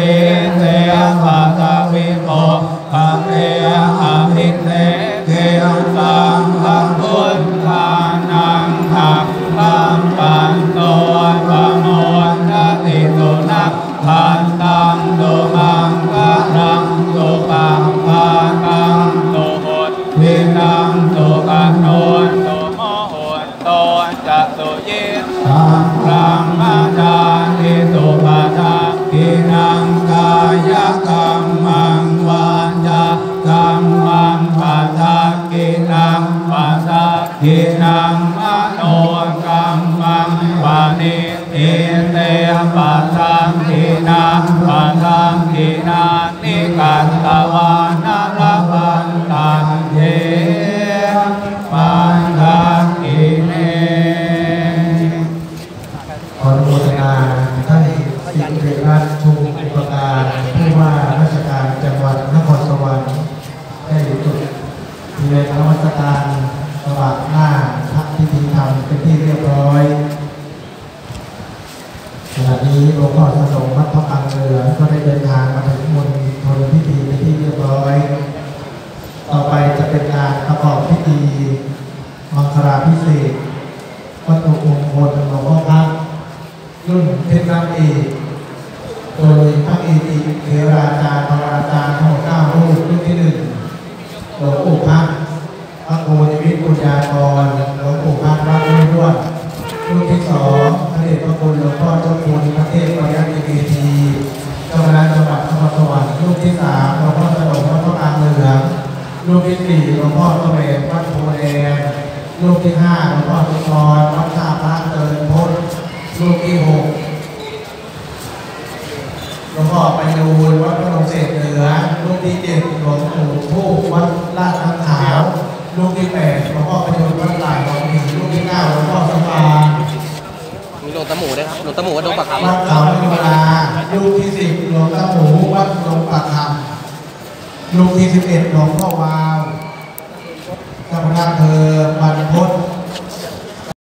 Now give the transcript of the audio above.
เตปัสสะวิโตภะเตอภิเตเกสังฆพุทธานังหักขัมปันโตปะโมทติสุนัขขันตังตุมังกะรังตุปังปากังตุหุตวินังตุกะโนนตุโมหุตโตจักตุยิสังรังมาจานิตุปะทากินังกายกรรมังวาจากรรมังปัสสะกินังปัสสะกินังมโนกรรมังวานิอิเตปัสสังกินังปัสสังกินานิกันตวานาระวันตันเยปันทังกิเนขออนุโมทนาท่านสิริรัตน์ชูอุปการผู้ว่าราชการจังหวัดนครสวรรค์ได้จุดเทียนนมัสการสว่างหน้าพระพิธีธรรมเป็นที่เรียบร้อยขณะนี้หลวงพ่อสนมวัดพระอังเหลืองก็ได้เดินทางมาถึงมณฑลพิธีเป็นที่เรียบร้อยต่อไปจะเป็นการประกอบพิธีมังคลาภิเษกวัตถุมงคลหลวงพ่อพักรุ่นเพชรน้ำเอกโดยพระเอติเถราจารย์พระอาจารย์ทั้งหมด9 รูปรุ่นที่ 1หลวงปู่พักพระโกนิมิตปุญญากรหลวงปู่พักวัดรุ่นด้วนรุ่นที่ 2พระเดชพระคุณหลวงพ่อเจ้าคุณพระเทพปริยัติเกธีเจ้าคณะจังหวัดนครสวรรค์รุ่นที่ 3หลวงพ่อสนมวัดพระอังเหลืองรุ่นที่ 4หลวงพ่อตะเวนวัดโพแดงรุ่นที่ 5หลวงพ่อสุนทรวัดท่าพระเจริญพจน์รุ่นที่ 6หลวงพ่อไปดูวัดพระนมเศษเหนือลูกที่ 7หลวงปู่ทูบวัดลาดน้ำขาวลูกที่ 8หลวงพ่อประยุทธ์วัดหลายหลวงผีลูกที่ 9หลวงพ่อสมานมีหลวงตาหมูด้วยครับหลวงตาหมูวัดดงปะคำวัดเขาโยราลูกที่ 10หลวงตาหมูวัดดงปะคำลูกที่ 11หลวงพ่อวาวเจ้าคณะอำเภอบรรพต